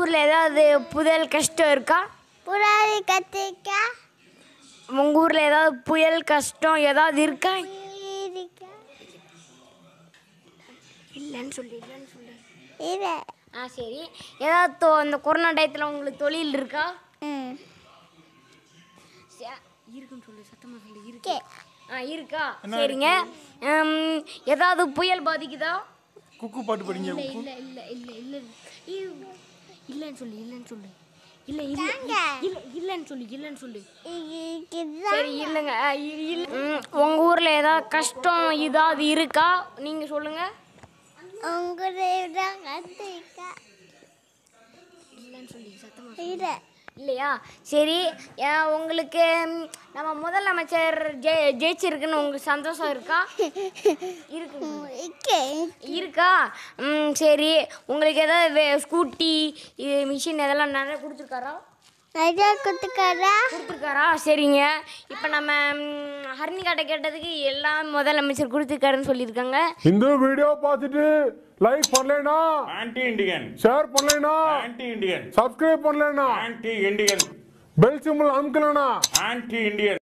ஊரில் ஏதாவது புயல் கஷ்டம் இருக்கா? புறாரி கத்திரிக்கா உங்கள் ஊரில் ஏதாவது புயல் கஷ்டம் ஏதாவது இருக்கா? இல்லைன்னு சொல்லு. இல்லை. சரி. ஏதாவது அந்த கொரோனா டயத்தில் உங்களுக்கு தொழில் இருக்கா? இருக்குன்னு சொல்லு, சத்தமாக சொல்லு. இருக்கு. இருக்கா? சரிங்க. ஏதாவது புயல் பாதிக்குதா? குக்கு பாட்டு படிங்க. இல்லை இல்லை இல்லை இல்லை இல்லைன்னு சொல்லு. இல்லைன்னு சொல்லு. இல்லை இல்லைன்னு சொல்லு. சரி இல்லைங்க. உங்கள் ஊரில் ஏதாவது கஷ்டம் ஏதாவது இருக்கா? நீங்கள் சொல்லுங்கள். இல்லைன்னு சொல்லி சத்தமாக இல்லை. இல்லையா? சரி. உங்களுக்கு நம்ம முதலமைச்சர் ஜெயிச்சிருக்குன்னு உங்களுக்கு சந்தோஷம் இருக்கா? இருக்கா? சரி. உங்களுக்கு ஏதாவது ஸ்கூட்டி மிஷின் இதெல்லாம் நிறைய கொடுத்துருக்காரா? கொடுத்துருக்காரா? சரிங்க. இப்போ நம்ம ஹரிணிகாட்டை கேட்டதுக்கு எல்லாம் முதலமைச்சர் கொடுத்துருக்காருன்னு சொல்லியிருக்காங்க. இந்த வீடியோ பார்த்துட்டு லைக் பண்ணலைனா ஆன்டி இண்டியன், ஷேர் பண்ணலைனா ஆன்டி இண்டியன், சப்ஸ்கிரைப் பண்ணலைனா ஆன்டி இண்டியன், பெல் சிம்பிள் அமுக்கலைனா ஆன்டி இண்டியன்.